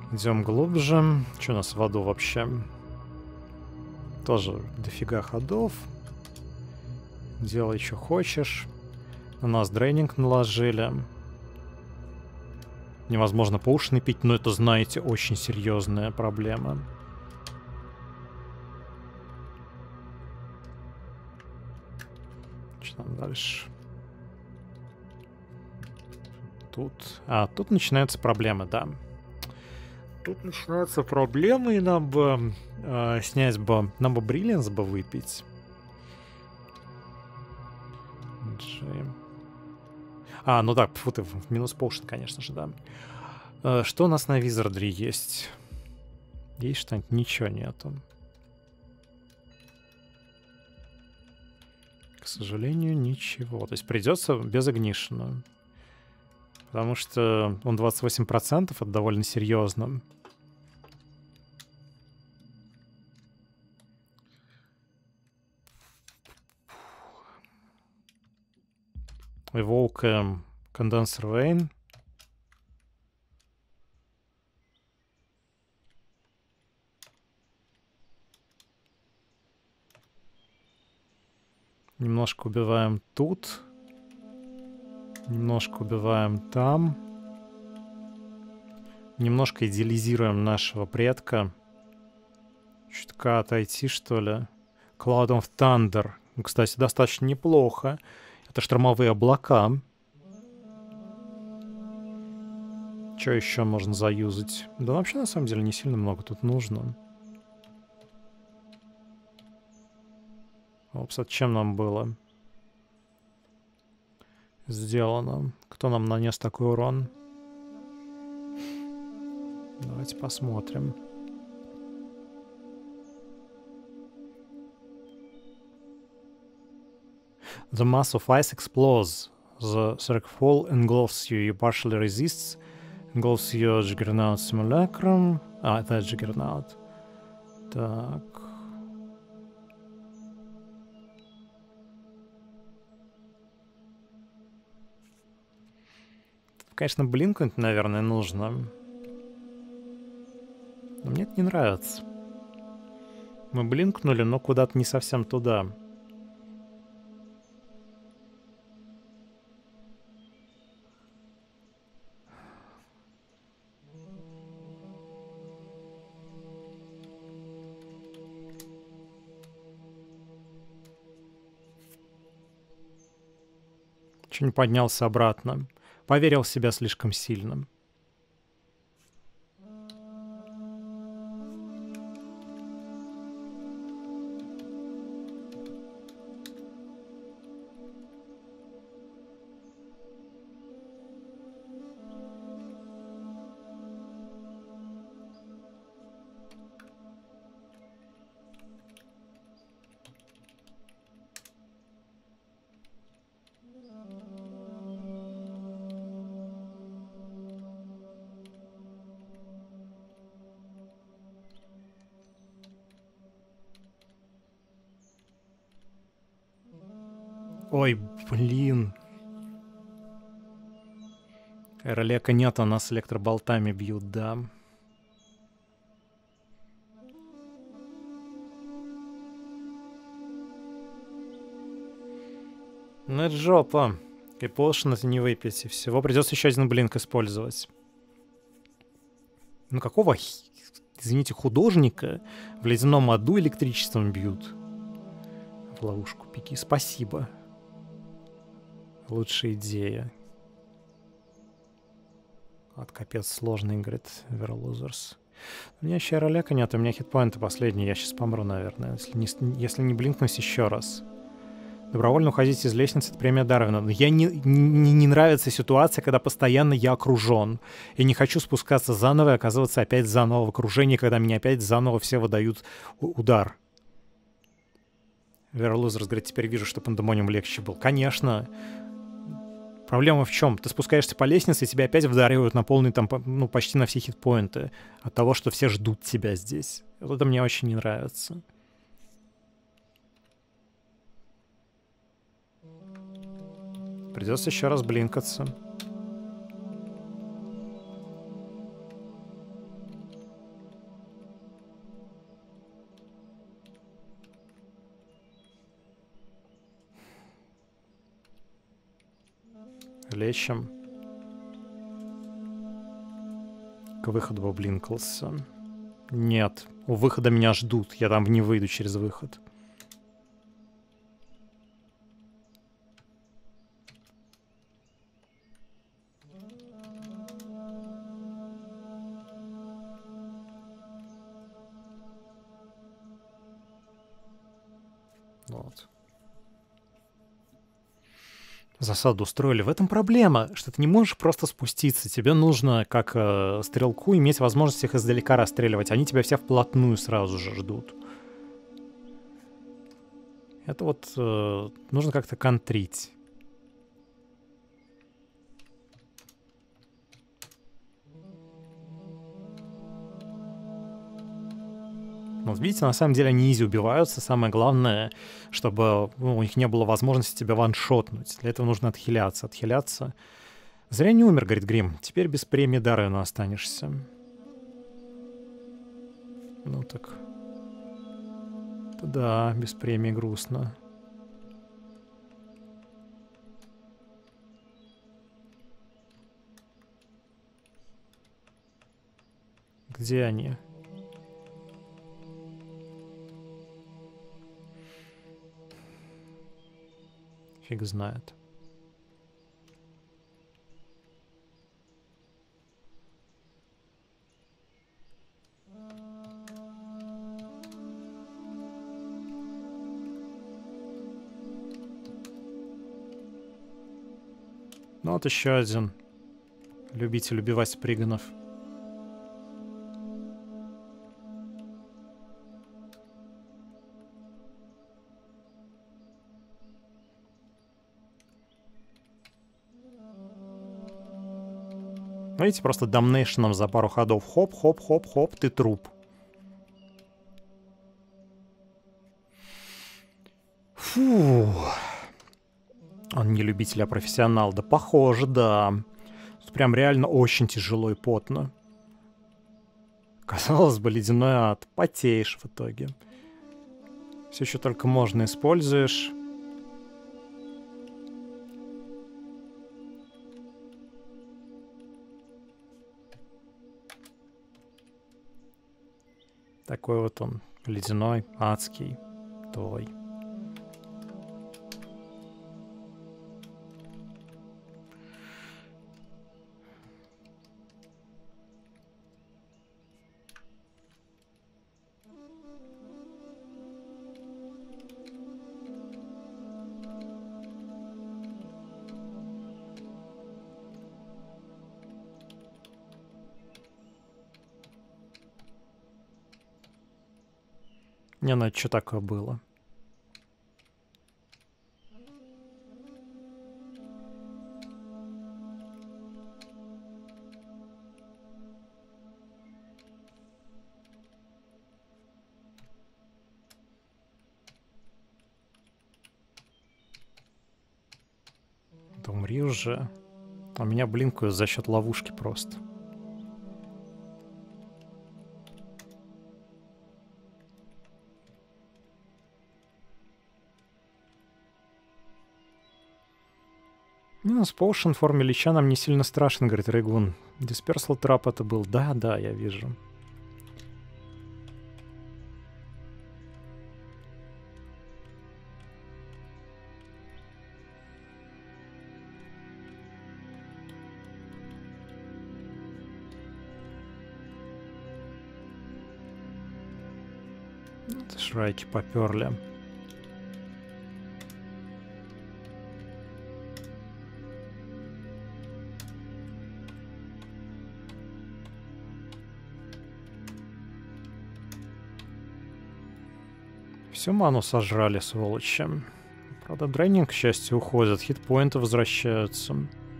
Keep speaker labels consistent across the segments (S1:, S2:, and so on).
S1: Идем глубже. Что у нас в аду вообще? Тоже дофига ходов. Делай, что хочешь. На нас дрейнинг наложили. Невозможно поушны пить, но это, знаете, очень серьезная проблема. Что там дальше? Тут... тут начинаются проблемы, да. Тут начинаются проблемы, и нам бы снять бы... Нам бы бриллианс бы выпить. Ну так, фу ты, в минус поушн, конечно же, да. Что у нас на Визардре есть? Есть что-нибудь? Ничего нету. К сожалению, ничего. То есть придется без Игнишена. Потому что он 28%, это довольно серьезно. Evoke Condenser Vein. Немножко убиваем тут. Немножко убиваем там. Немножко идеализируем нашего предка. Чутка отойти, что ли. Cloud of Thunder. Ну, кстати, достаточно неплохо. Это штормовые облака. Что еще можно заюзать? Да вообще, на самом деле, не сильно много тут нужно. Опс, от чем нам было сделано? Кто нам нанес такой урон? Давайте посмотрим. The mass of ice explodes. The circfall engulfs you. You partially resists. Engulfs your Juggernaut Simulacrum. Это Juggernaut. Так. Конечно, блинкнуть, наверное, нужно. Но мне это не нравится. Мы блинкнули, но куда-то не совсем туда. Чуть не поднялся обратно. Поверил в себя слишком сильно. Ой, блин. Эролека нет, а нас электроболтами бьют, да. Ну это жопа. И полшин это не выпить, и всего. Придется еще один блинк использовать. Ну какого, извините, художника в ледяном аду электричеством бьют? В ловушку пики. Спасибо. Лучшая идея. Вот капец сложный, говорит Верлузерс. У меня еще ролека нет, у меня хитпоинты последние. Я сейчас помру, наверное, если не блинкнусь еще раз. Добровольно уходить из лестницы — это премия Дарвина. Но я не нравится ситуация, когда постоянно я окружен. И не хочу спускаться заново и оказываться опять заново в окружении, когда меня опять заново все выдают удар. Верлузерс говорит, теперь вижу, что пандемониум легче был. Конечно. Проблема в чем? Ты спускаешься по лестнице, и тебя опять вдаривают на полный, там, ну, почти на все хитпоинты. От того, что все ждут тебя здесь. Вот это мне очень не нравится. Придется еще раз блинкаться. лечим. К выходу поблинкался. Нет, у выхода меня ждут. Я там не выйду через выход. Вот. Засаду устроили. В этом проблема, что ты не можешь просто спуститься. Тебе нужно, как стрелку, иметь возможность их издалека расстреливать. Они тебя все вплотную сразу же ждут. Это вот нужно как-то контрить. Вот видите, на самом деле они изи убиваются. Самое главное, чтобы у них не было возможности тебя ваншотнуть. Для этого нужно отхиляться. Отхиляться. Зря не умер, говорит Грим. Теперь без премии Даррена останешься. Ну так. Да, без премии грустно. Где они? Фиг знает. Ну вот еще один любитель убивать сприганов. Видите, просто дамнейшеном за пару ходов. Хоп-хоп-хоп-хоп, ты труп. Фу. Он не любитель, а профессионал. Да похоже, да. Тут прям реально очень тяжело и потно. Казалось бы, ледяной ад. Потеешь в итоге. Все еще только можно используешь. Такой вот он, ледяной, адский, твой. Не, ну это что такое было? Да умри уже. А меня блинкают за счет ловушки просто. Минус Поушен в форме лича нам не сильно страшен, говорит Рейгун. Dispersal Trap это был. Да, я вижу. Это шрайки поперли. Всю ману сожрали, сволочи. Правда, дрейнинг, к счастью, уходит. Хитпоинты возвращаются.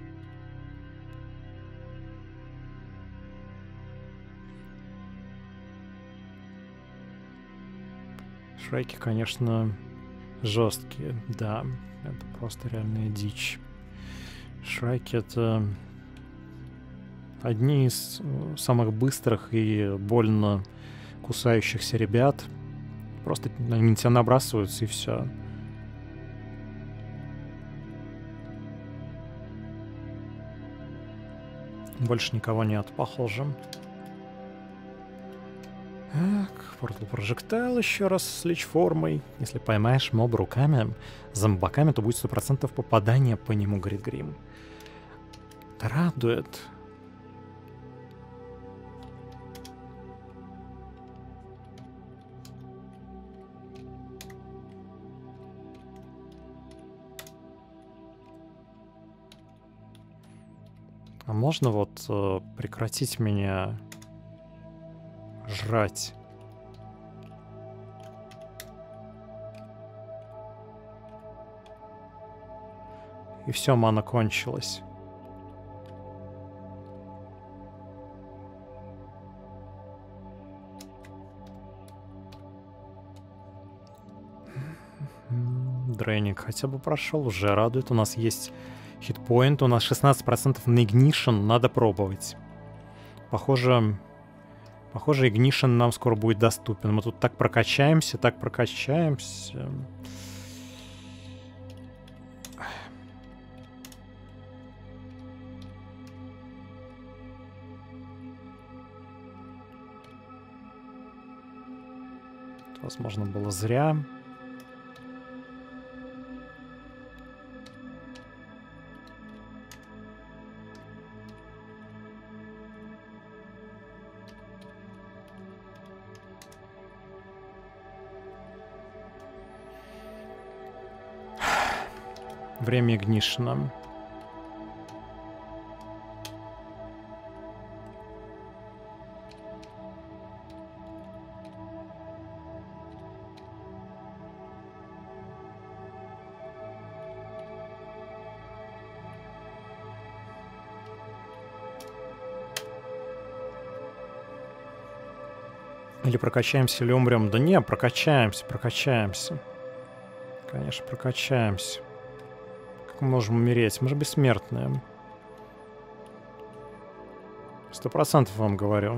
S1: Шрайки, конечно, жесткие. Да, это просто реальная дичь. Шрайки — это одни из самых быстрых и больно кусающихся ребят. Просто они на тебя набрасываются и все. Больше никого нет, похоже. Так, Portal Projectile еще раз с лич-формой. Если поймаешь моба руками, зомбаками, то будет 100% попадания по нему, говорит Грим. Это радует. А можно вот прекратить меня жрать? И все, мана кончилась. Дрейнинг хотя бы прошел, уже радует. У нас есть хитпоинт, у нас 16% на Ignition, надо пробовать. Похоже, Ignition нам скоро будет доступен. Мы тут так прокачаемся, так прокачаемся. Это, возможно, было зря. Время Игнишена. Или прокачаемся, или умрем. Да не, прокачаемся, прокачаемся. Конечно, прокачаемся. Как мы можем умереть? Мы же бессмертные. 100% вам говорю.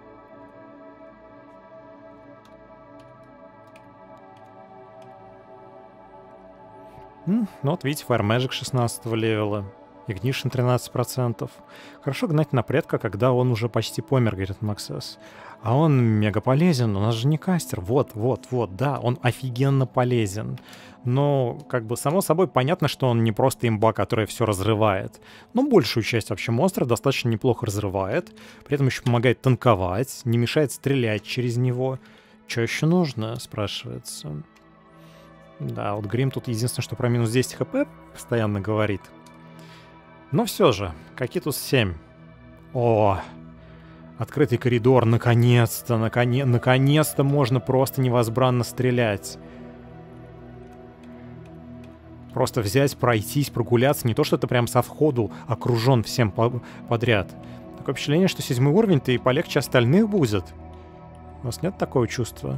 S1: Ну вот видите, Fire Magic 16 левела. Ignition 13%. Хорошо гнать на предка, когда он уже почти помер, говорит Максес. А он мега полезен, у нас же не кастер. Вот, да, он офигенно полезен. Но, как бы, само собой, понятно, что он не просто имба, которая все разрывает. Но большую часть вообще монстра достаточно неплохо разрывает. При этом еще помогает танковать, не мешает стрелять через него. Что еще нужно, спрашивается. Да, вот Грим тут единственное, что про минус 10 хп постоянно говорит. Но все же, Кокитус 7. О, открытый коридор, наконец-то, наконец-то можно просто невозбранно стрелять. Просто взять, пройтись, прогуляться. Не то, что ты прям со входу окружен всем подряд. Такое впечатление, что 7-й уровень-то и полегче остальных будет. У вас нет такого чувства?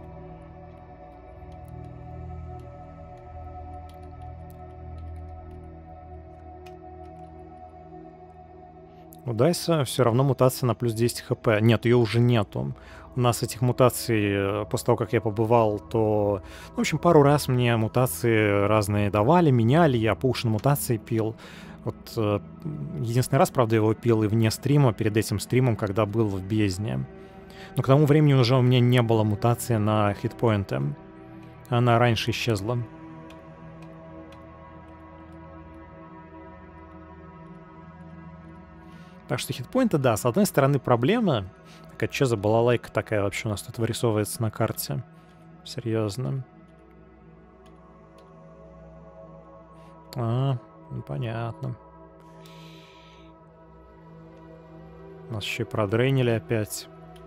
S1: У Дайса все равно мутация на плюс 10 хп. Нет, ее уже нету. У нас этих мутаций, после того, как я побывал, то... Ну, в общем, пару раз мне мутации разные давали, меняли, я пушин мутации пил. Вот единственный раз, правда, его пил и вне стрима, перед этим стримом, когда был в бездне. Но к тому времени уже у меня не было мутации на хитпоинты. Она раньше исчезла. Так что хитпоинты, да, с одной стороны проблема. Такая, что за балалайка такая вообще у нас тут вырисовывается на карте? Серьезно. Ну, понятно. Нас еще и продрейнили опять.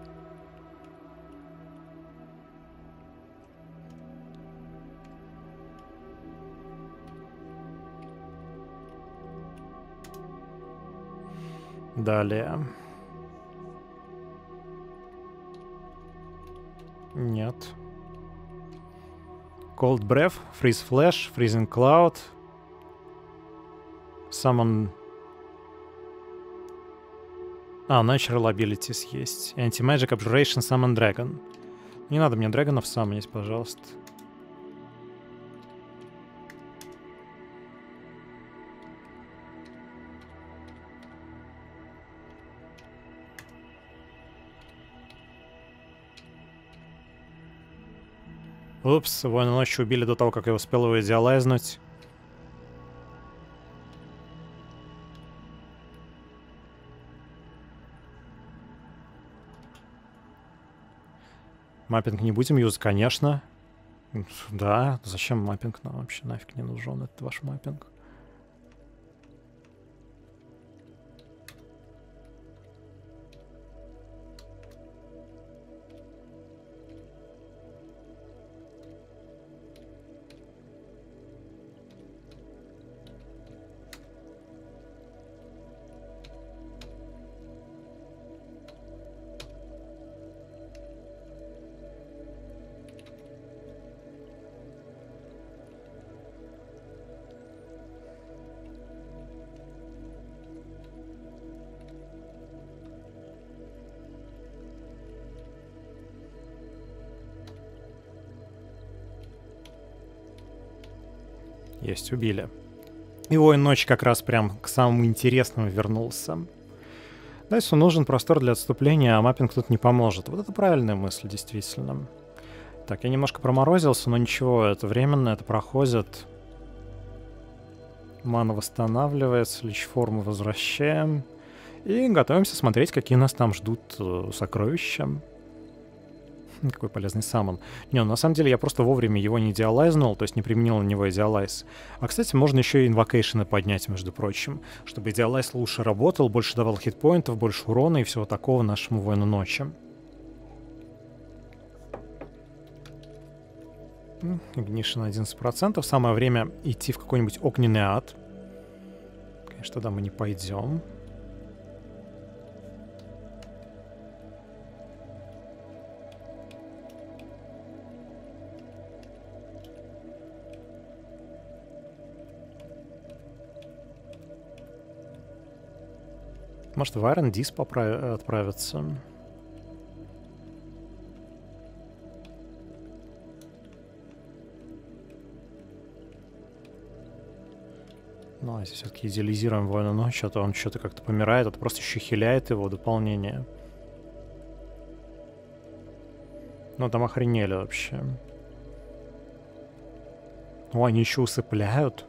S1: Далее. Нет. Cold Breath, Freeze Flash, Freezing Cloud. Summon... Natural Abilities есть. Anti-Magic, Abjuration, Summon Dragon. Не надо мне драгонов саммонить, пожалуйста. Упс, воина ночи убили до того, как я успел его идеалайзнуть. Маппинг не будем юзать, конечно. Да, зачем маппинг нам вообще нафиг не нужен, этот ваш маппинг. Есть, убили. И воин ночи как раз прям к самому интересному вернулся. Дайсу нужен простор для отступления, а маппинг тут не поможет. Вот это правильная мысль, действительно. Так, я немножко проморозился, но ничего, это временно, это проходит. Мана восстанавливается, лич-форму возвращаем. И готовимся смотреть, какие нас там ждут сокровища. Какой полезный саммон. Не, на самом деле я просто вовремя его не идеалайзнул, то есть не применил на него идеалайз. А, кстати, можно еще и инвокейшены поднять, между прочим, чтобы идеалайз лучше работал, больше давал хитпоинтов, больше урона и всего такого нашему воину ночи. Игнишн 11%. Самое время идти в какой-нибудь огненный ад. Конечно, туда мы не пойдем. Может, в Iron Disc отправиться? Ну, а если все-таки идеализируем воина ночи, а то он что-то как-то помирает, это просто еще хиляет его дополнение. Ну, там охренели вообще. О, они еще усыпляют.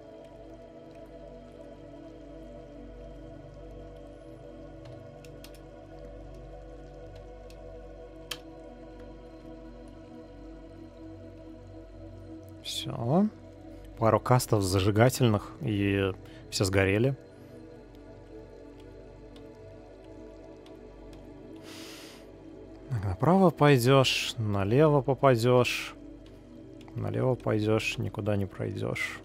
S1: Все. Пару кастов зажигательных, и все сгорели. Направо пойдешь, налево попадешь. Налево пойдешь, никуда не пройдешь.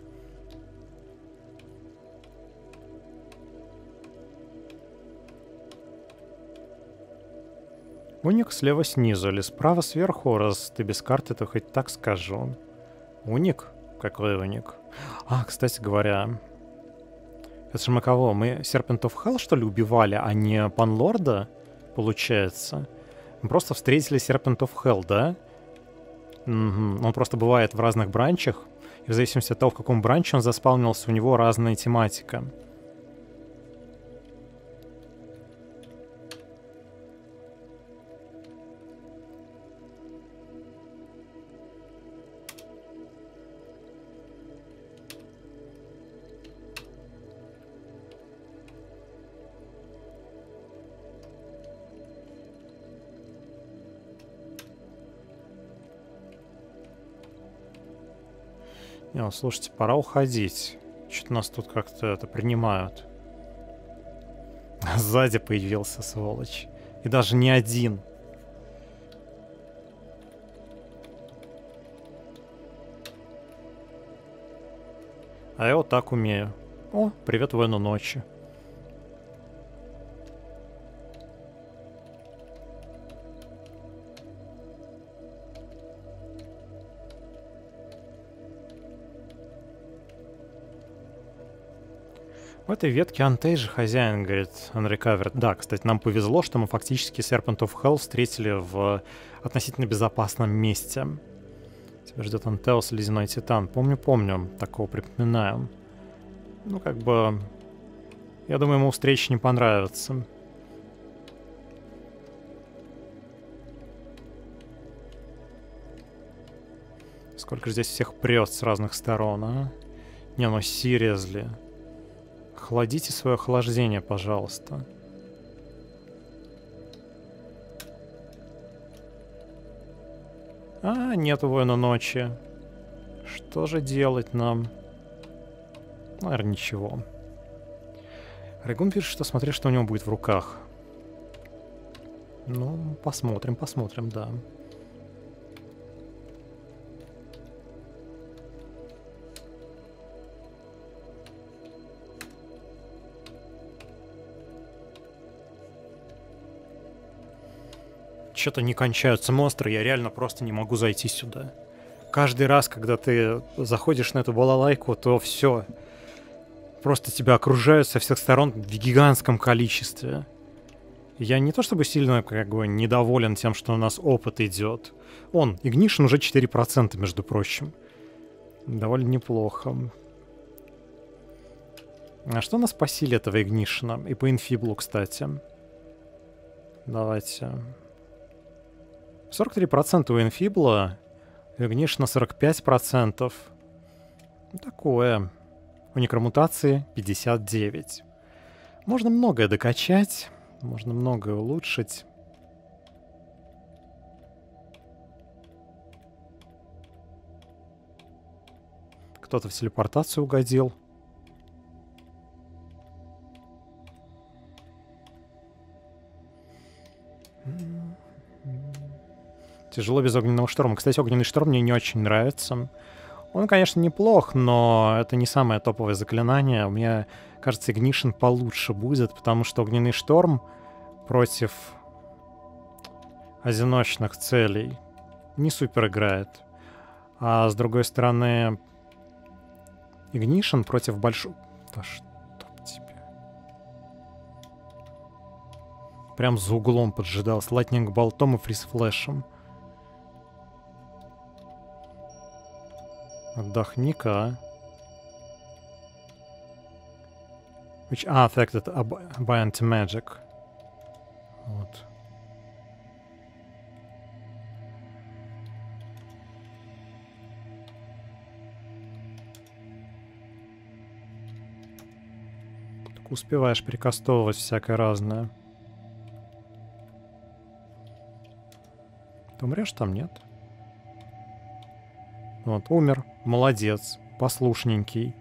S1: Уник слева снизу или справа сверху, раз ты без карты, то хоть так скажу. Уник? Какой уник? А, кстати говоря, это же мы кого? Мы Serpent of Hell, что ли, убивали, а не Панлорда, получается? Мы просто встретили Serpent of Hell, да? Угу. Он просто бывает в разных бранчах, и в зависимости от того, в каком бранче он заспаунился, у него разная тематика. Не, слушайте, пора уходить. Что-то нас тут как-то это принимают. Сзади появился, сволочь. И даже не один. А я вот так умею. О, привет воину ночи. В этой ветке Антей же хозяин, говорит Unrecovered. Да, кстати, нам повезло, что мы фактически Serpent of Hell встретили в относительно безопасном месте. Тебя ждет Антеус, Ледяной Титан. Помню, такого припоминаю. Ну, как бы... Я думаю, ему встреча не понравится. Сколько же здесь всех прет с разных сторон, а? Не, ну серьезно. Охладите свое охлаждение, пожалуйста. А, нету воина ночи. Что же делать нам? Наверное, ничего. Регун пишет, что смотри, что у него будет в руках. Ну, посмотрим, посмотрим, да. Что-то не кончаются монстры, я реально просто не могу зайти сюда. Каждый раз, когда ты заходишь на эту балалайку, то все. Просто тебя окружают со всех сторон в гигантском количестве. Я не то чтобы сильно как бы недоволен тем, что у нас опыт идет. Ignition уже 4%, между прочим. Довольно неплохо. А что у нас по силе этого Ignition? И по инфиблу, кстати. Давайте. 43% у инфибла. У Ignition 45%. Такое. У некромутации 59. Можно многое докачать. Можно многое улучшить. Кто-то в телепортацию угодил. Тяжело без огненного шторма. Кстати, огненный шторм мне не очень нравится. Он, конечно, неплох, но это не самое топовое заклинание. Мне кажется, Ignition получше будет, потому что огненный шторм против одиночных целей не супер играет. А с другой стороны, Ignition против большого... Да что тебе? Прям за углом поджидал с Lightning болтом и фриз-флешем. Отдохни-ка. Which are affected by anti-magic. Вот. Так успеваешь прикастовывать всякое разное. Ты умрешь там, нет? Вот, умер. Молодец. Послушненький.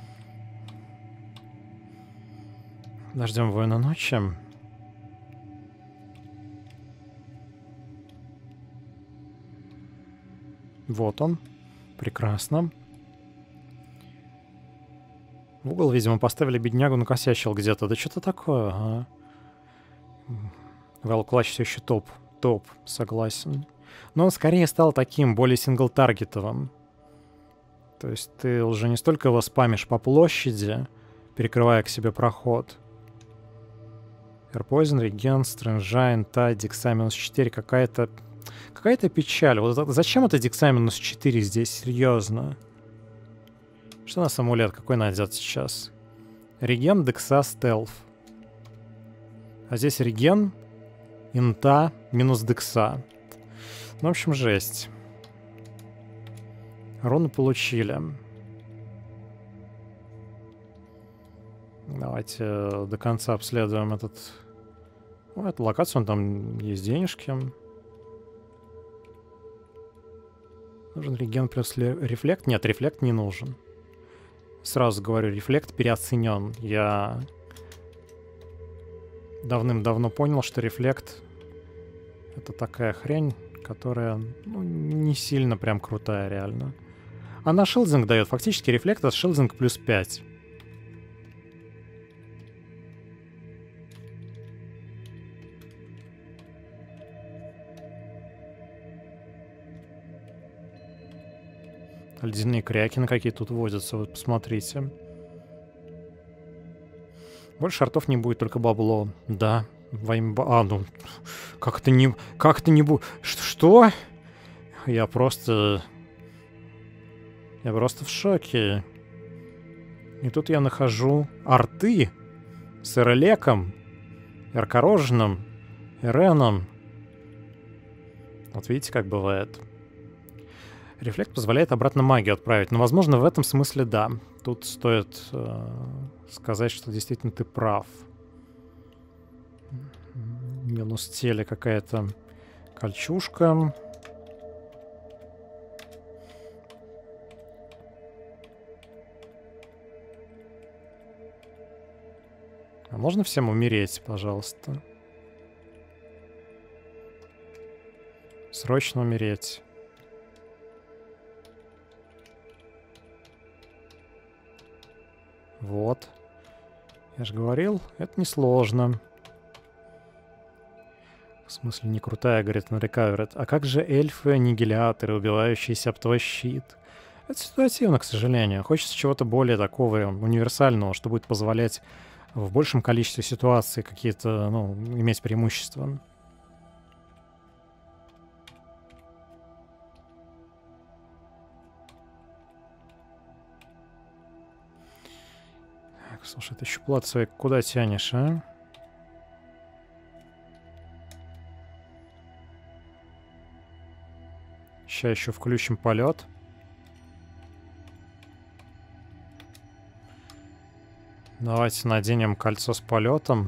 S1: Дождем воина ночи. Вот он. Прекрасно. В угол, видимо, поставили беднягу, накосячил где-то. Да что-то такое, ага. Вэлл-клатч все еще топ. Топ, согласен. Но он скорее стал таким, более сингл-таргетовым. То есть ты уже не столько его спамишь по площади, перекрывая к себе проход. Airpoison, Regen, Strangeine, Tide, Дикса минус 4. Какая-то печаль. Вот зачем это Дикса минус 4 здесь? Серьезно. Что у нас амулет? Какой найдет сейчас? Реген, Декса, Стелф. А здесь Реген, Инта, минус Декса. Ну, в общем, жесть. Руну получили. Давайте до конца обследуем этот... Ну, эту локацию, там есть денежки. Нужен реген плюс рефлект? Нет, рефлект не нужен. Сразу говорю, рефлект переоценен. Я давным-давно понял, что рефлект — это такая хрень, которая не сильно прям крутая, реально. Она шилдинг дает. Фактически рефлект — это шилдинг плюс 5. Ледяные крякины какие тут водятся, вот посмотрите. Больше артов не будет, только бабло. Да, во имя... ну... Как это не будет... Что? Я просто в шоке. И тут я нахожу арты с Эрелеком, Эркороженым, Эреном. Вот видите, как бывает. Рефлект позволяет обратно магию отправить. Но, возможно, в этом смысле да. Тут стоит сказать, что действительно ты прав. Минус теле какая-то кольчушка. А можно всем умереть, пожалуйста? Срочно умереть. Вот. Я же говорил, это несложно. В смысле, не крутая, говорит, нарекавер. А как же эльфы-аннигиляторы, убивающиеся об твой щит? Это ситуативно, к сожалению. Хочется чего-то более такого универсального, что будет позволять в большем количестве ситуаций какие-то, ну, иметь преимущества. Так, слушай, ты щуплат свои куда тянешь, а? Сейчас еще включим полет. Давайте наденем кольцо с полетом.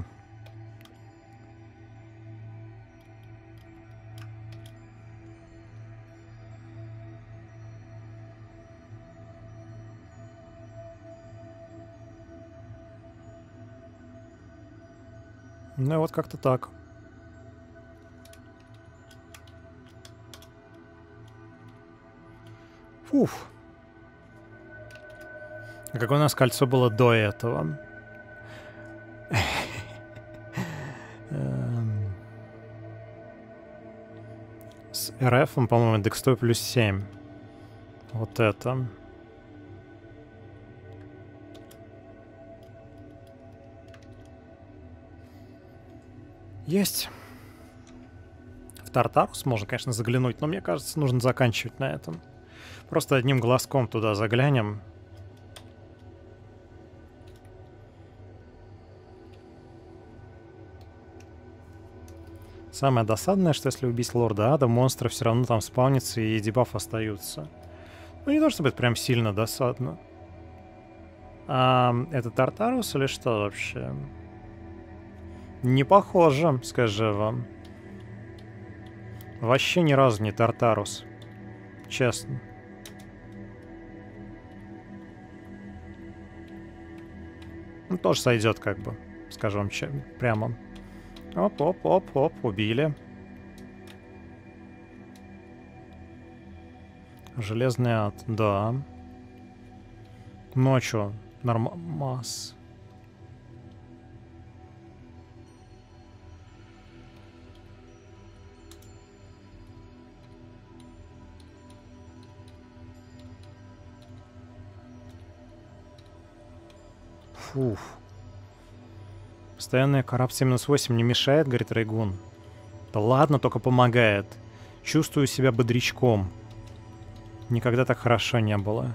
S1: Ну и вот как-то так. Фуф. А какое у нас кольцо было до этого? С РФ, по-моему, Декстой плюс 7. Вот это. Есть. В Тартарус можно, конечно, заглянуть, но мне кажется, нужно заканчивать на этом. Просто одним глазком туда заглянем. Самое досадное, что если убить лорда ада, монстры все равно там спавнятся и дебаф остаются. Ну не то чтобы это прям сильно досадно. А это Тартарус или что вообще? Не похоже, скажи вам. Вообще ни разу не Тартарус. Честно. Ну, тоже сойдет, как бы. Скажу вам прямо. Оп-оп-оп-оп, убили. Железный ад, да. Ночью нормас. Фух. Постоянная коррупция минус 8 не мешает, говорит Рейгун. Да ладно, только помогает. Чувствую себя бодрячком. Никогда так хорошо не было.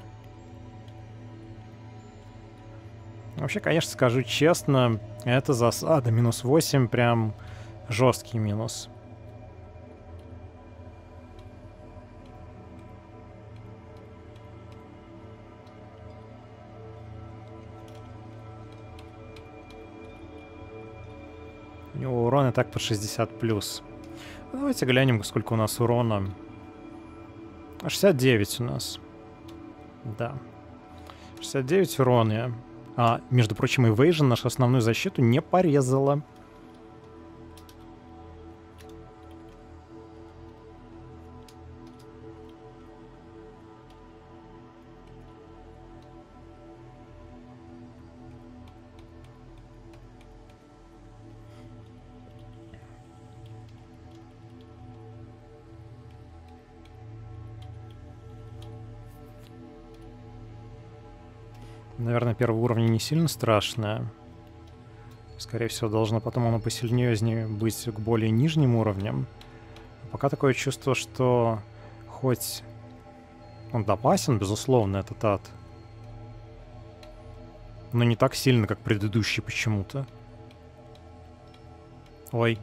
S1: Вообще, конечно, скажу честно, это засада. Минус 8 прям жесткий минус. У него урон и так по 60+. Давайте глянем, сколько у нас урона. 69 у нас. Да. 69 урона. А, между прочим, Evasion нашу основную защиту не порезала. Наверное, первого уровня не сильно страшное. Скорее всего, должно потом оно посильнее быть к более нижним уровням. Пока такое чувство, что хоть он опасен, безусловно, этот ад, но не так сильно, как предыдущий почему-то. Ой.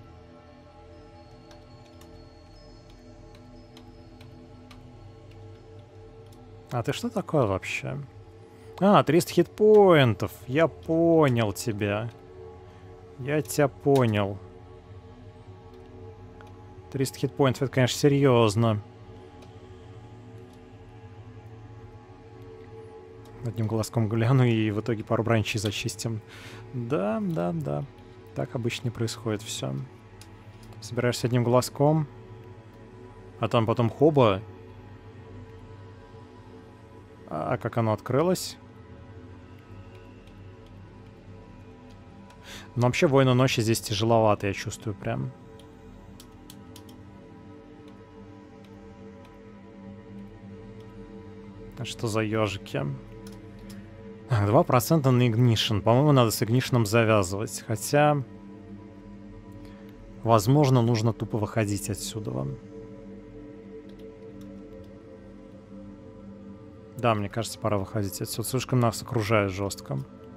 S1: А ты что такое вообще? А, 300 хитпоинтов. Я понял тебя. Я тебя понял. 300 хитпоинтов, это, конечно, серьезно. Одним глазком гляну и в итоге пару бранчей зачистим. Да, да, да. Так обычно и происходит все. Собираешься одним глазком, а там потом хоба. А как оно открылось? Но вообще Воина Ночи здесь тяжеловато, я чувствую прям. А что за ежики? 2% на Ignition. По-моему, надо с Ignition завязывать. Хотя... Возможно, нужно тупо выходить отсюда. Да, мне кажется, пора выходить отсюда. Слишком нас окружает жестко.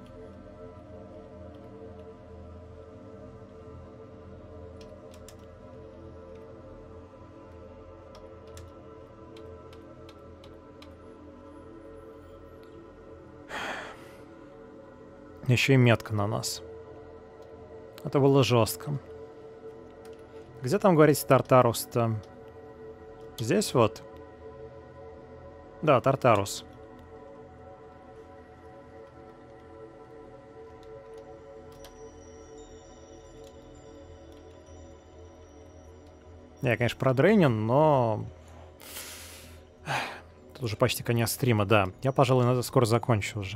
S1: Еще и метка на нас. Это было жестко. Где там, говорите, Тартарус-то? Здесь вот? Да, Тартарус. Я, конечно, продрейнен, но... Тут уже почти конец стрима, да. Я, пожалуй, скоро закончу уже.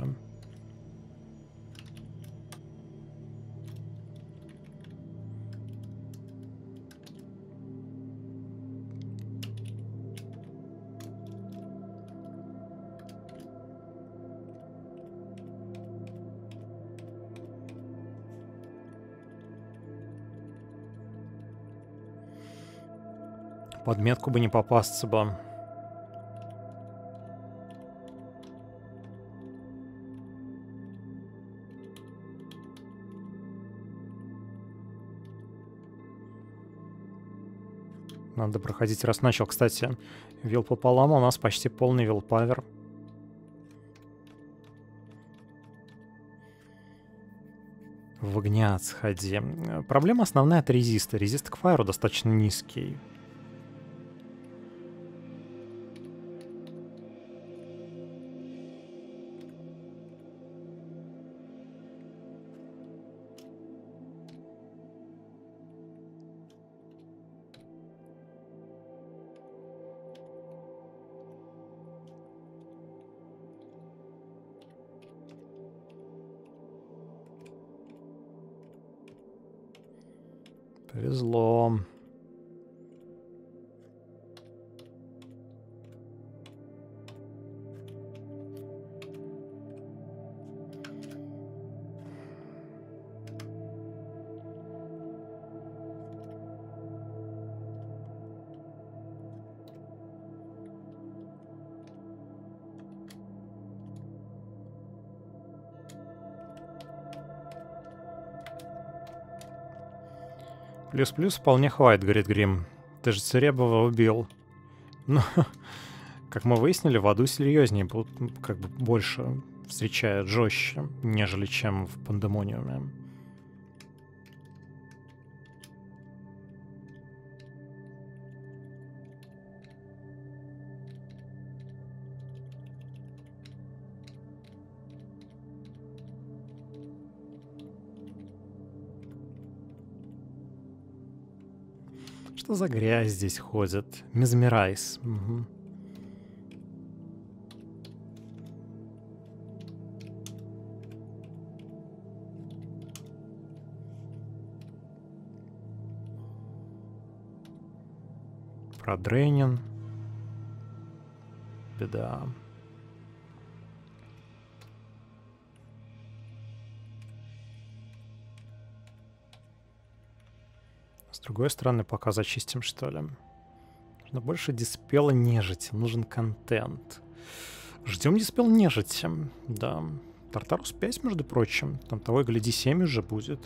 S1: Под метку бы не попасться бы. Надо проходить, раз начал. Кстати, вилл пополам, у нас почти полный вилл-павер. В огня сходи. Проблема основная от резиста. Резист к файру достаточно низкий. Повезло. Плюс-плюс вполне хватит, говорит Грим. Ты же Церебова убил. Ну, как мы выяснили, в аду серьезнее, как бы больше встречают, жестче, нежели чем в Пандемониуме. Что за грязь здесь ходит? Мизмерайз. Угу. Продрейнен. Беда. С другой стороны, пока зачистим, что ли. Нужно больше диспела нежити. Нужен контент. Ждем диспел нежити. Да. Тартарус 5, между прочим. Там того и гляди 7 уже будет.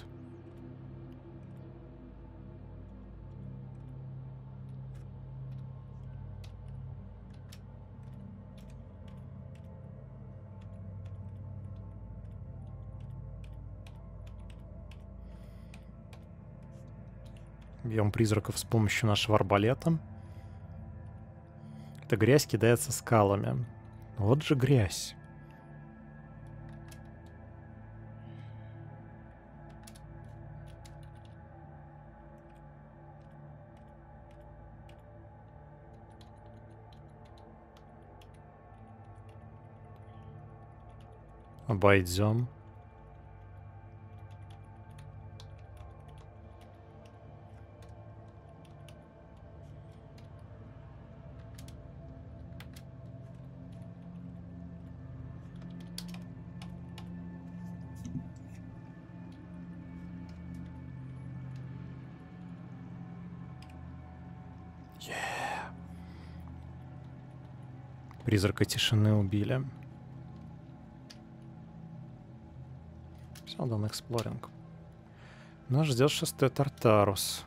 S1: Бьем призраков с помощью нашего арбалета. Эта грязь кидается скалами. Вот же грязь. Обойдем. Призрака тишины убили. Все, дан эксплоринг. Нас ждет 6-й Тартарус.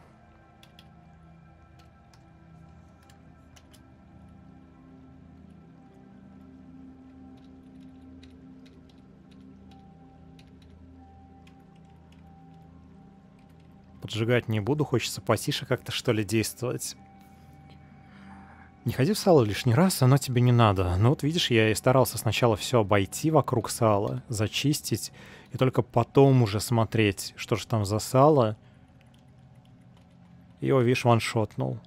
S1: Поджигать не буду, хочется потише как-то что ли действовать. Не ходи в сало лишний раз, оно тебе не надо. Ну вот видишь, я и старался сначала все обойти вокруг сала, зачистить, и только потом уже смотреть, что же там за сало. И его, видишь, ваншотнул.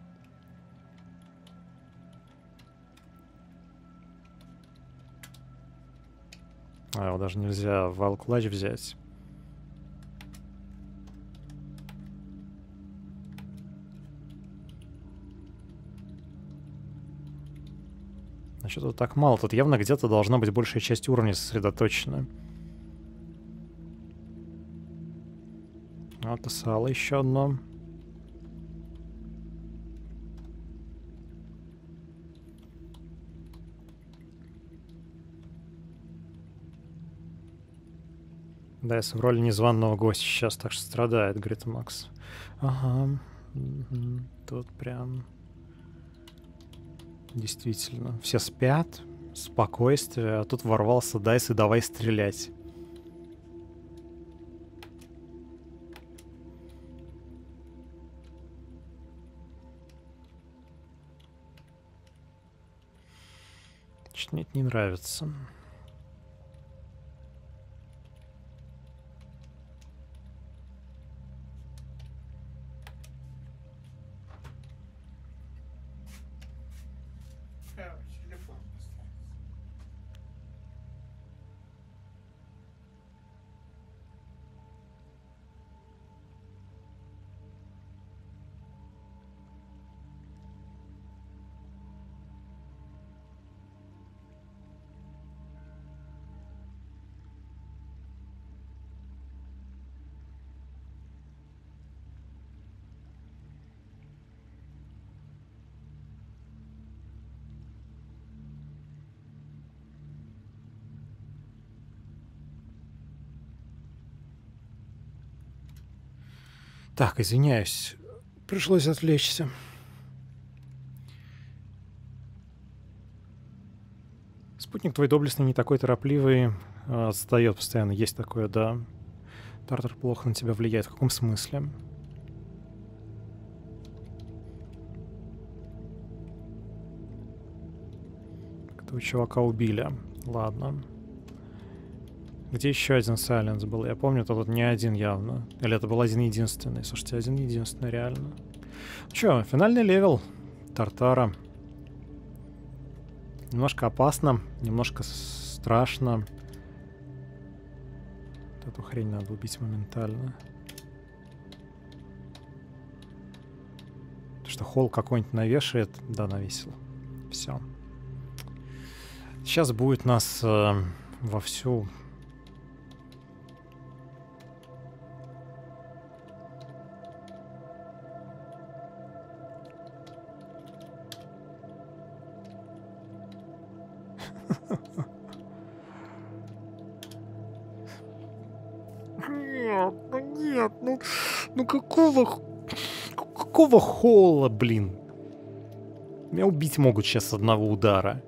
S1: А, его даже нельзя в Вайлклач взять. А что тут так мало? Тут явно где-то должна быть большая часть уровня сосредоточена. Вот и сало еще одно. Да, я в роли незваного гостя сейчас, так что страдает, говорит Макс. Ага. Тут прям... Действительно. Все спят, спокойствие, а тут ворвался Дайс и давай стрелять. Чуть мне это не нравится. Так, извиняюсь. Пришлось отвлечься. Спутник твой доблестный, не такой торопливый, отстает постоянно. Есть такое, да. Тартар плохо на тебя влияет. В каком смысле? Этого чувака убили. Ладно. Где еще один Сайленс был? Я помню, это вот не один явно. Или это был один-единственный? Слушайте, один-единственный, реально. Че, финальный левел Тартара. Немножко опасно, немножко страшно. Вот эту хрень надо убить моментально. То, что холл какой-нибудь навешает. Да, навесил. Все. Сейчас будет нас вовсю... Нет, ну какого холла, блин? Меня убить могут сейчас с одного удара.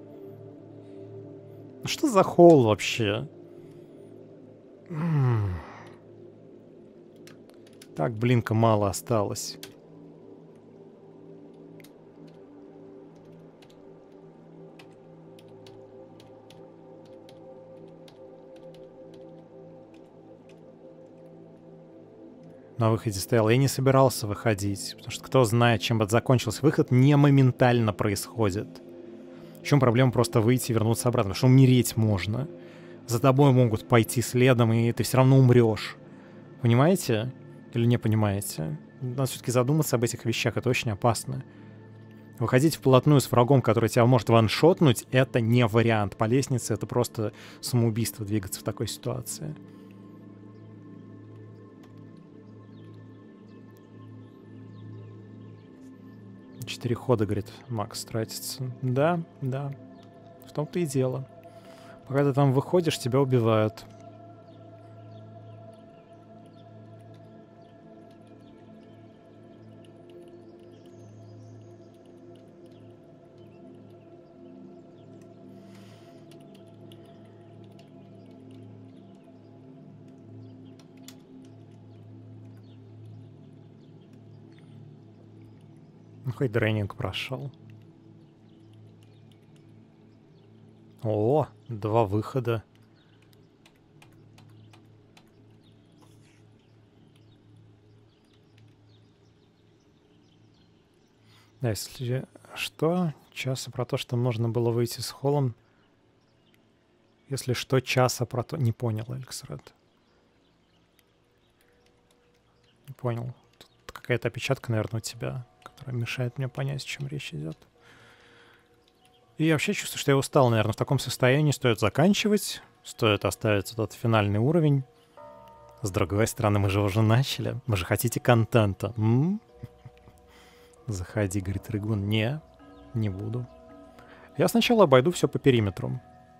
S1: Ну что за холл вообще? Так, блинка мало осталось. На выходе стоял. Я не собирался выходить, потому что кто знает, чем бы это закончилось. Выход не моментально происходит. В чем проблема просто выйти и вернуться обратно? Потому что умереть можно. За тобой могут пойти следом, и ты все равно умрешь. Понимаете? Или не понимаете? Надо все-таки задуматься об этих вещах. Это очень опасно. Выходить вплотную с врагом, который тебя может ваншотнуть, это не вариант. По лестнице это просто самоубийство двигаться в такой ситуации. 4 хода, говорит, Макс тратится. Да, да. В том-то и дело. Пока ты там выходишь, тебя убивают. Ну, хоть дрейнинг прошел. О, 2 выхода. Да, если что, часа про то, что можно было выйти с холлом. Если что, часа про то... Не понял, Эльксред. Не понял. Тут какая-то опечатка, наверное, у тебя, которая мешает мне понять, о чем речь идет. И я вообще чувствую, что я устал, наверное, в таком состоянии. Стоит заканчивать, стоит оставить этот финальный уровень. С другой стороны, мы же уже начали. Вы же хотите контента. Заходи, говорит Рыгун. Не буду. Я сначала обойду все по периметру.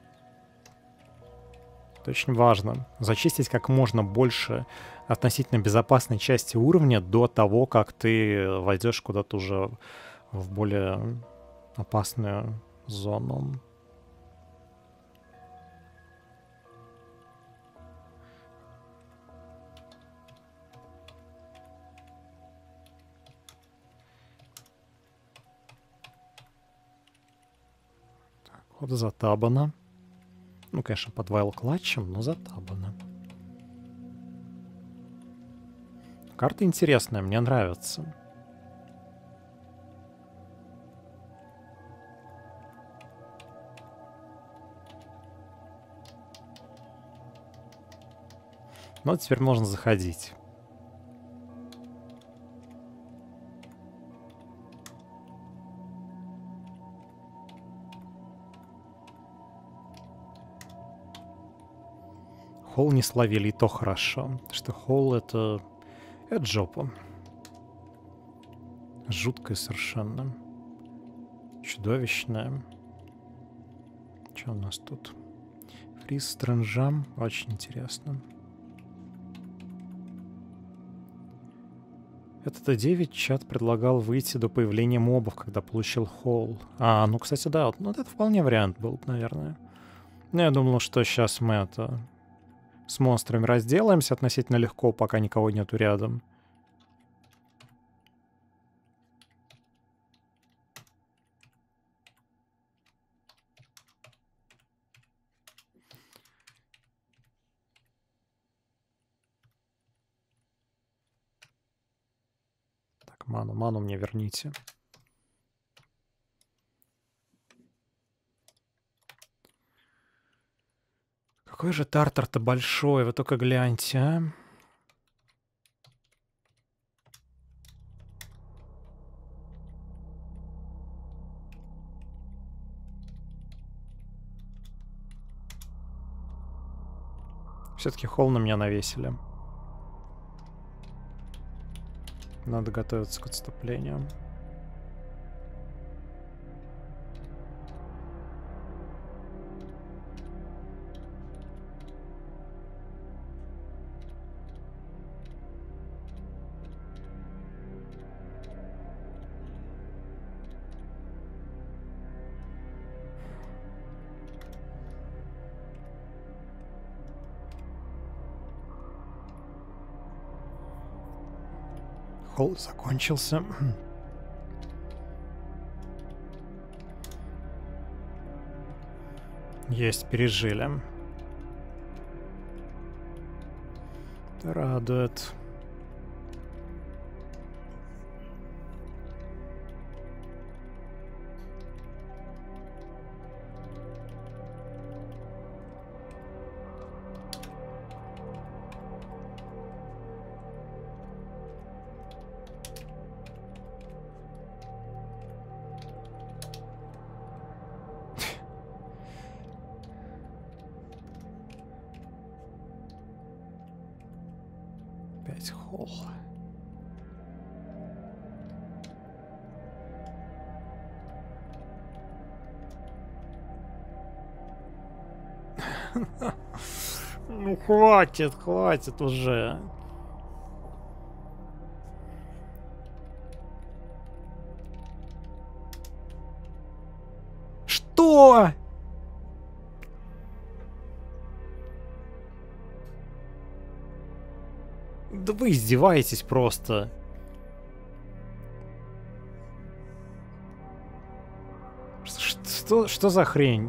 S1: Это очень важно. Зачистить как можно больше относительно безопасной части уровня до того, как ты войдешь куда-то уже в более опасную зону. Так, вот затабано. Ну, конечно, под вайл клатчем, но затабано. Карта интересная, мне нравится. Ну, теперь можно заходить. Холл не словили, и то хорошо. Потому что холл — это жопа. Жуткая совершенно. Чудовищная. Что у нас тут? Фриз стрэнджам. Очень интересно. Этот 9 чат предлагал выйти до появления мобов, когда получил холл. Ну, кстати, да. Ну, это вполне вариант был, наверное. Но я думал, что сейчас мы это... с монстрами разделаемся относительно легко, пока никого нету рядом. Так, ману мне верните. Какой же тартар-то большой, вы только гляньте, а. Все-таки холл на меня навесили. Надо готовиться к отступлению. Холл закончился. Есть, пережили. Радует. Холл. Ну хватит уже. Что? Да вы издеваетесь просто. Что за хрень?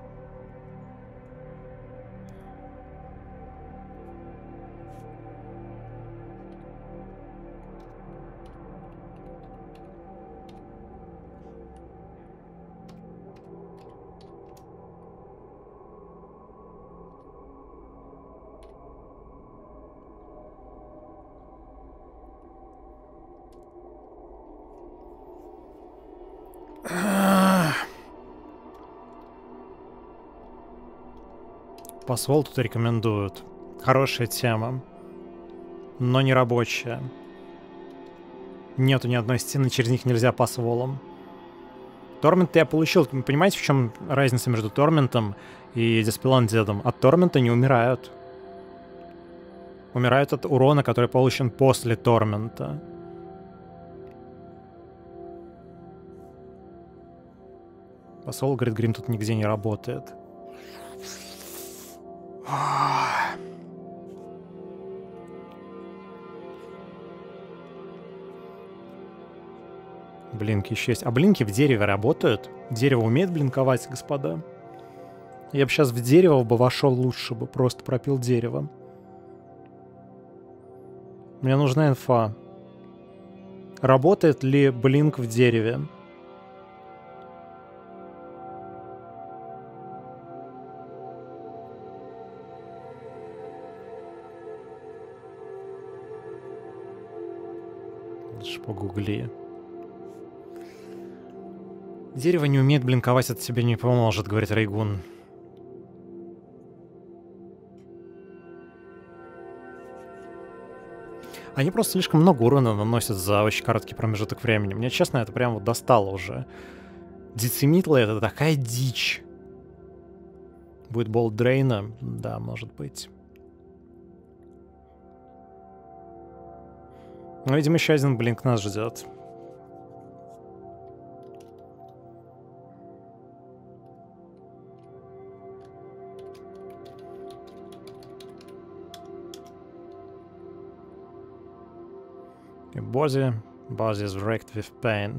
S1: Посол тут рекомендуют. Хорошая тема. Но не рабочая. Нету ни одной стены, через них нельзя по сволам. Тормент я получил. Вы понимаете, в чем разница между Торментом и Диспел Undead'ом? От Тормента не умирают. Умирают от урона, который получен после Тормента. Посол, говорит, Грим тут нигде не работает. Блинки еще есть. А блинки в дереве работают? Дерево умеет блинковать, господа? Я бы сейчас в дерево бы вошел лучше бы. Просто пропил дерево. Мне нужна инфа. Работает ли блинк в дереве? Лучше погугли. Дерево не умеет блинковать, это тебе не поможет, говорит Рейгун. Они просто слишком много урона наносят за очень короткий промежуток времени. Мне, честно, это прям вот достало уже. Децимитлы — это такая дичь. Будет болт дрейна? Да, может быть. Ну, видимо, еще один блинк нас ждет. Body is wrecked with pain.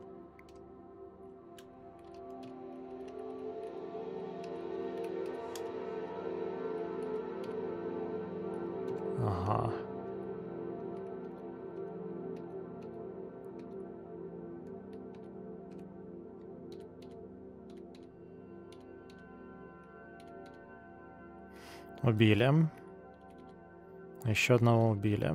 S1: Ага. Убили. Еще одного убили.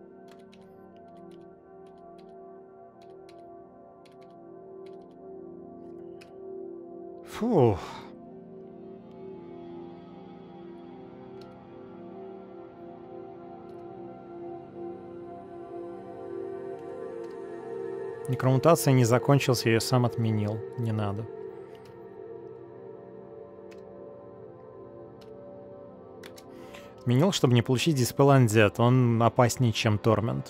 S1: Фух. Некромутация не закончилась, я ее сам отменил. Не надо. Отменил, чтобы не получить Dispel Undead. Он опаснее, чем Тормент.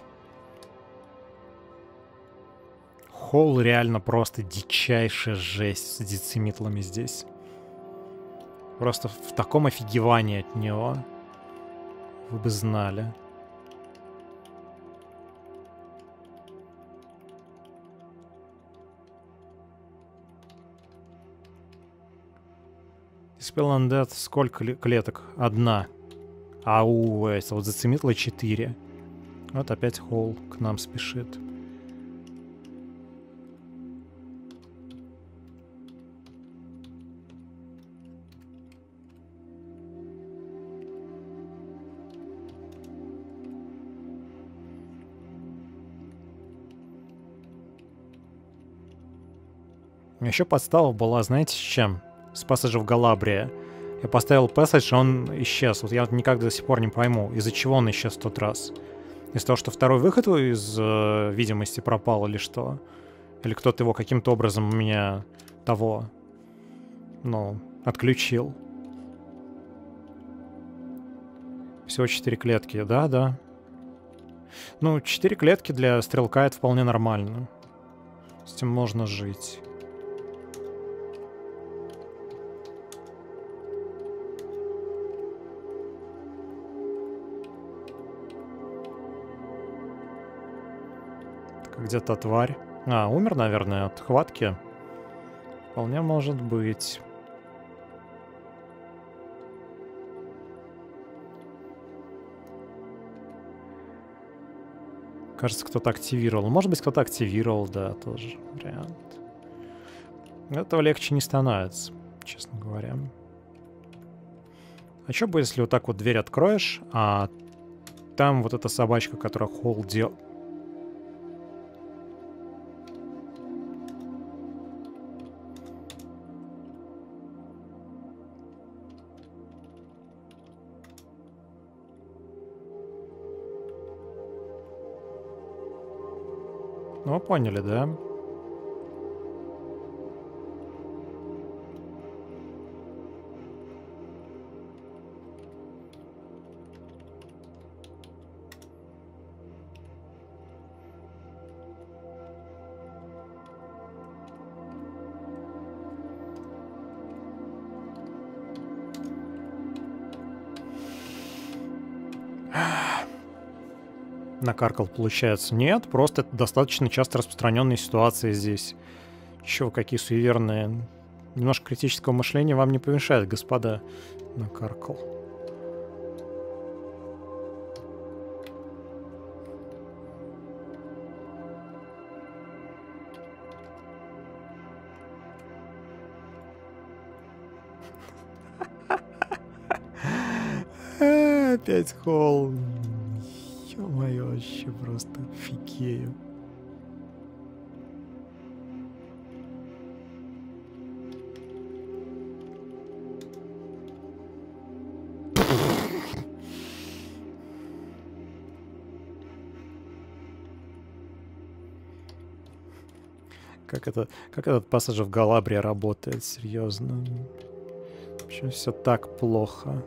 S1: Холл реально просто дичайшая жесть с децимитлами здесь. Просто в таком офигевании от него. Вы бы знали. Dispel Undead сколько клеток? Одна. А у этого вот зацемитло 4. Вот опять Холл к нам спешит. Еще подстава была, знаете, с чем? С Passage of Galabria. Я поставил Passage, он исчез. Вот я никак до сих пор не пойму, из-за чего он исчез в тот раз. Из-за того, что второй выход из видимости пропал или что? Или кто-то его каким-то образом у меня того, ну, отключил. Всего 4 клетки, да. Ну, 4 клетки для стрелка — это вполне нормально. С этим можно жить. Где та тварь? А, умер, наверное, от хватки. Вполне может быть. Кажется, кто-то активировал. Может быть, кто-то активировал, да, тоже вариант. Этого легче не становится, честно говоря. А что будет, если вот так вот дверь откроешь, а там вот эта собачка, которая Холл делал... Ну, вы поняли, да? Накаркал, получается. Нет, просто это достаточно часто распространенные ситуации здесь. Чего, какие суеверные. Немножко критического мышления вам не помешает, господа. Накаркал. Опять Холл. Ё-моё, вообще просто фигею. Как этот пассаж в Галабрии работает, серьезно? Почему все так плохо?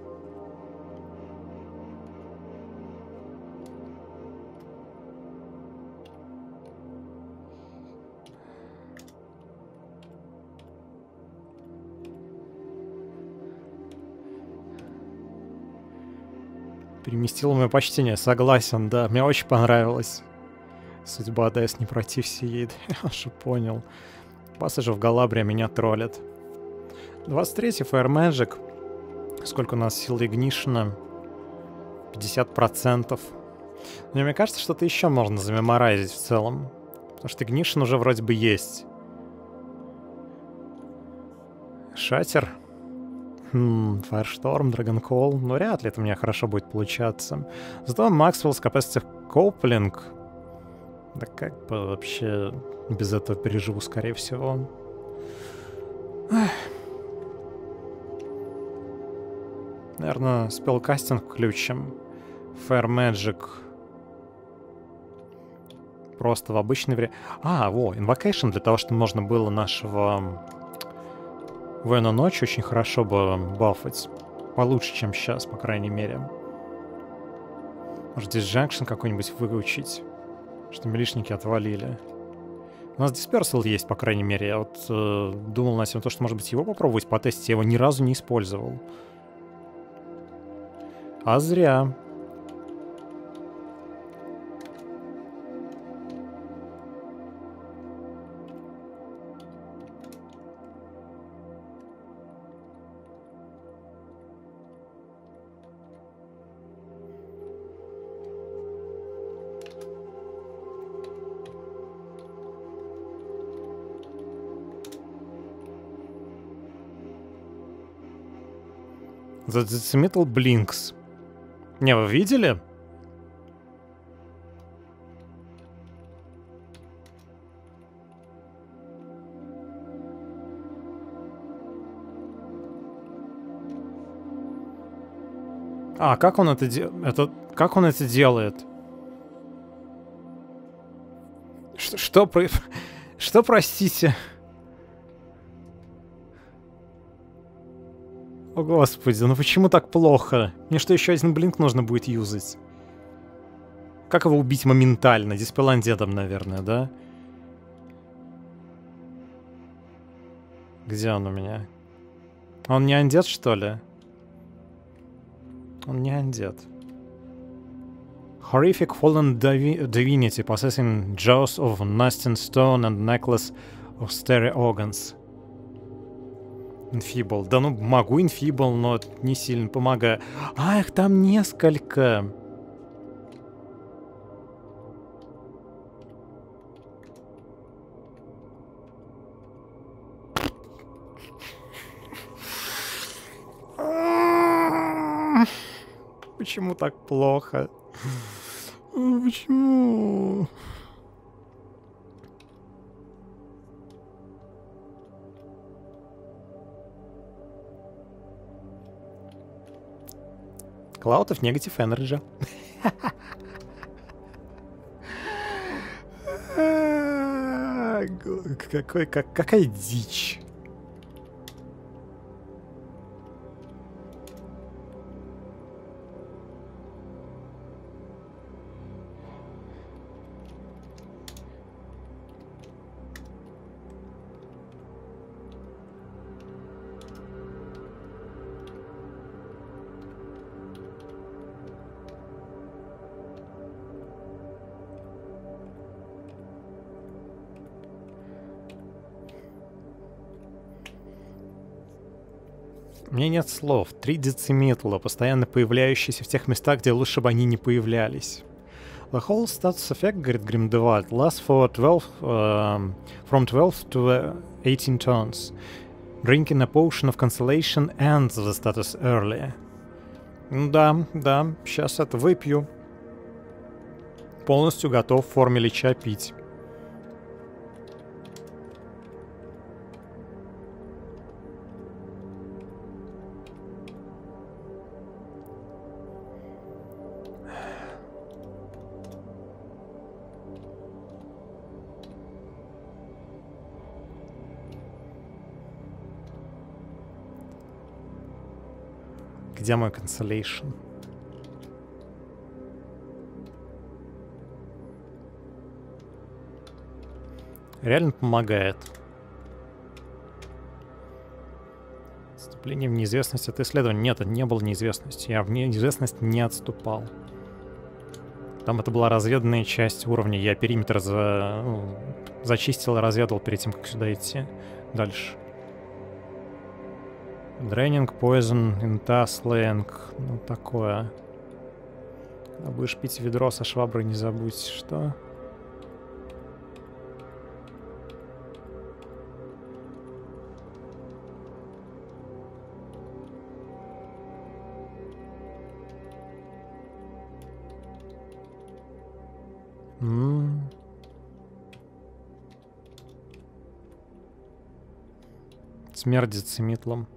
S1: Переместил мое почтение, согласен, да, мне очень понравилось. Судьба даст не протився ей, я уже понял. Пассажи в Галабрия меня троллят. 23-й Fire Magic. Сколько у нас сил Игнишена? 50%. Но мне кажется, что-то еще можно замеморайзить в целом. Потому что Игнишен уже вроде бы есть. Шатер. Firestorm, Dragonhall. Ну, вряд ли это у меня хорошо будет получаться. Зато Maxwell's Capacitive Coupling. Да как бы вообще без этого переживу, скорее всего. Наверное, спелкастинг включим. Fire Magic. Просто в обычное время. Invocation для того, чтобы можно было нашего Воина Ночи очень хорошо бы бафать. Получше, чем сейчас, по крайней мере. Может, Disjunction какой-нибудь выучить, что милишники отвалили. У нас Dispersal есть, по крайней мере. Я вот думал на тему то, что, может быть, его попробовать потестить. Я его ни разу не использовал. А зря. The Decimetal Blinks. Не, вы видели? А, как он это делает? Как он это делает? Что, простите? О, господи, ну почему так плохо? Мне что, еще один блинк нужно будет юзать? Как его убить моментально? Диспеландедом, наверное, да? Где он у меня? Он не андед, что ли? Он не андед. Horrific fallen divinity possessing jaws of Nastin stone and necklace of starry organs. Infeeble. Да ну, могу Infeeble, но не сильно помогаю. А, их там несколько. Почему так плохо? Почему? Cloud of Negative Energy. Какая дичь. У меня нет слов. 3 дециметла, постоянно появляющиеся в тех местах, где лучше бы они не появлялись. The whole status effect, говорит Grimdevald, lasts for 12, from 12 to 18 turns. Drinking a potion of consolation ends the status early. Да, сейчас это выпью. Полностью готов в форме лича пить. Где мой consolation? Реально помогает. Отступление в неизвестность — это исследование. Нет, это не было неизвестностью. Я в неизвестность не отступал. Там это была разведанная часть уровня. Я периметр зачистил и разведал перед тем, как сюда идти. Дальше. Draining, Poison, Entasling. Ну, такое. Когда будешь пить ведро со шваброй, не забудь, что... Смерть дециметлом.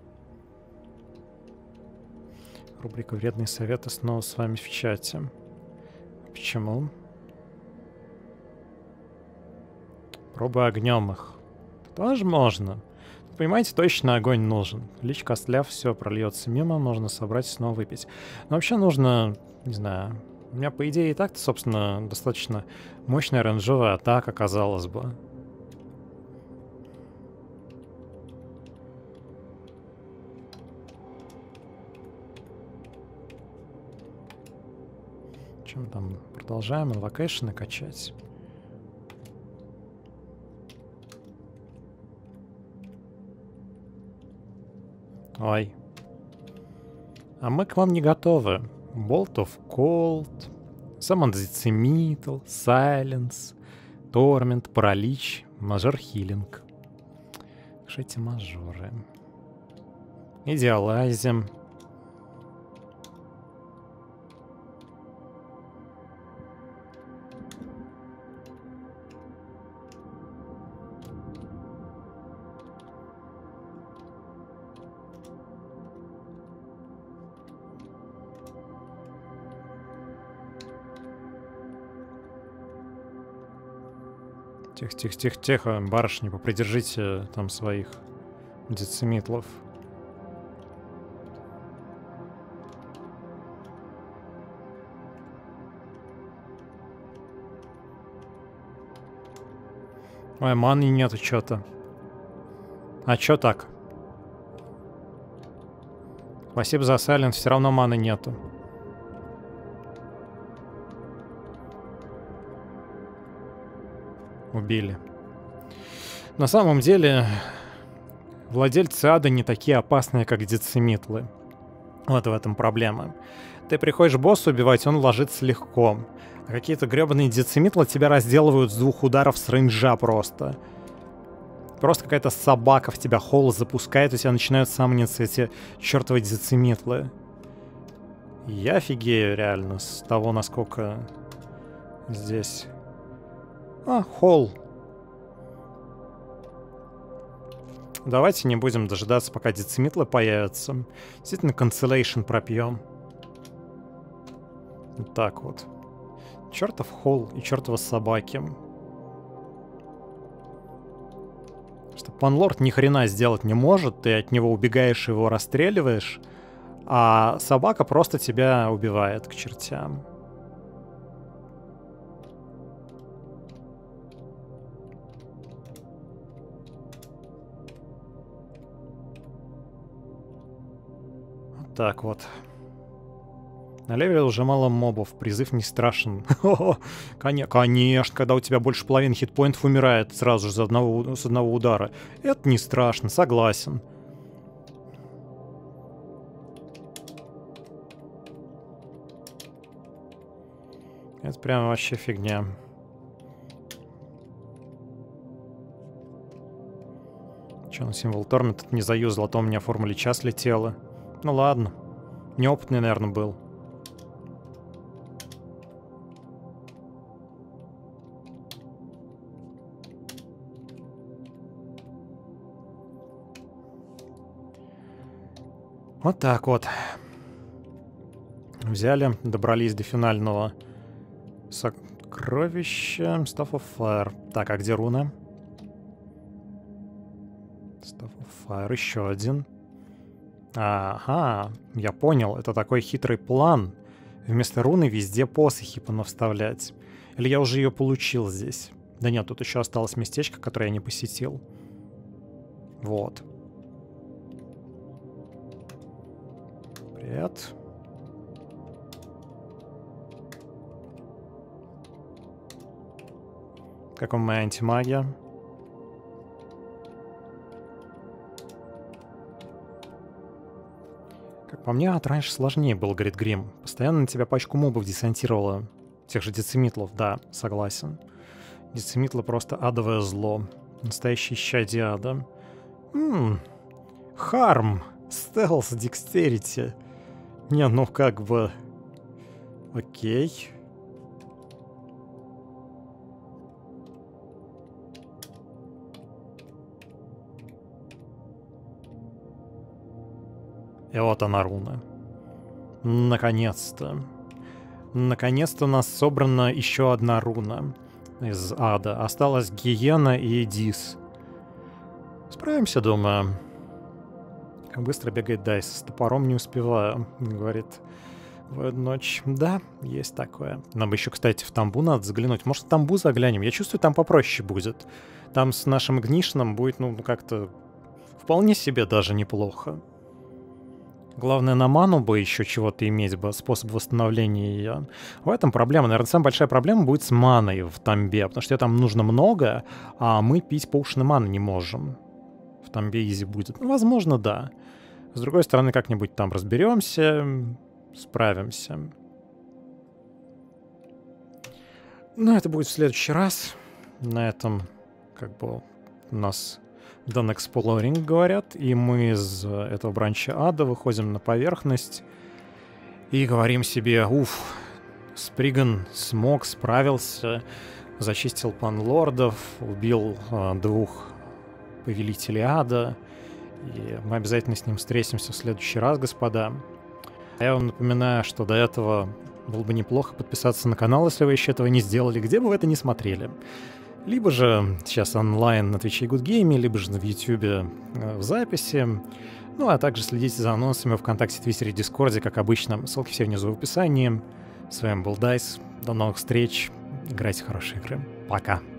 S1: Рубрика «Вредные советы» снова с вами в чате. Почему? Пробуй огнем их. Тоже можно. Понимаете, точно огонь нужен. Лич костляв, все прольется мимо, можно собрать и снова выпить. Но вообще нужно, не знаю... У меня, по идее, и так-то, собственно, достаточно мощная рейнджовая атака, казалось бы. Чем там? Продолжаем инвокейшены качать. Ой. А мы к вам не готовы. Bolt of Cold, Summon Decimetal, Silence, Torment, Паралич, Мажор Хилинг. Эти мажоры. Идеалайзим. Тихо, тихо, тихо, тихо, барышни, попридержите там своих децимитлов. Ой, маны нету чё-то. А чё так? Спасибо за сайленс, все равно маны нету. Убили. На самом деле, владельцы ада не такие опасные, как децимитлы. Вот в этом проблема. Ты приходишь босса убивать, он ложится легко. А какие-то гребаные децимитлы тебя разделывают с 2 ударов с рейнджа просто. Просто какая-то собака в тебя холл запускает, у тебя начинают самниться эти чертовы децимитлы. Я офигею реально с того, насколько здесь... А, холл. Давайте не будем дожидаться, пока децимитлы появятся. Действительно, cancellation пропьем. Вот так вот. Чертов холл и чертова собаки. Что панлорд ни хрена сделать не может, ты от него убегаешь, его расстреливаешь, а собака просто тебя убивает к чертям. Вот так вот. На левеле уже мало мобов, призыв не страшен. Конечно, когда у тебя больше половины хитпоинтов умирает сразу же с одного удара. Это не страшно, согласен. Это прям вообще фигня. Че, на символ Тормент тут не заюзал, а то у меня в формуле час летела. Ну ладно. Неопытный, наверное, был. Вот так вот. Взяли, добрались до финального сокровища. Staff of Fire. Так, а где руна? Staff of Fire. Еще один. Ага, я понял. Это такой хитрый план. Вместо руны везде посохи понавставлять. Или я уже ее получил здесь? Да нет, тут еще осталось местечко, которое я не посетил. Вот. Привет. Как вам моя антимагия? Как по мне, от раньше сложнее был, говорит Грим. Постоянно на тебя пачку мобов десантировало. Тех же децимитлов, да, согласен. Децимитлы просто адовое зло. Настоящий исчадие ада. Харм. Стелс, декстерити. Не, ну как бы... Окей. И вот она, руна. Наконец-то. Наконец-то у нас собрана еще одна руна из ада. Осталась Гиена и Эдис. Справимся, думаю. Как быстро бегает Дайс. С топором не успеваю, говорит в одну ночь. Да, есть такое. Нам бы еще, кстати, в Тамбу надо заглянуть. Может, в Тамбу заглянем? Я чувствую, там попроще будет. Там с нашим Игнишном будет, ну, как-то вполне себе даже неплохо. Главное, на ману бы еще чего-то иметь бы, способ восстановления ее. В этом проблема. Наверное, самая большая проблема будет с маной в Тамбе, потому что там нужно много, а мы пить по уши маны не можем. В Тамбе изи будет. Ну, возможно, да. С другой стороны, как-нибудь там разберемся, справимся. Но это будет в следующий раз. На этом, как бы, у нас done exploring, говорят, и мы из этого бранча ада выходим на поверхность и говорим себе: уф, Сприган смог, справился, зачистил панлордов, убил 2 повелителей ада, и мы обязательно с ним встретимся в следующий раз, господа. А я вам напоминаю, что до этого было бы неплохо подписаться на канал, если вы еще этого не сделали, где бы вы это ни смотрели. Либо же сейчас онлайн на Twitch и Good Game, либо же в YouTube в записи. Ну, а также следите за анонсами в ВКонтакте, Твиттере, Дискорде, как обычно. Ссылки все внизу в описании. С вами был Дайс. До новых встреч. Играйте в хорошие игры. Пока.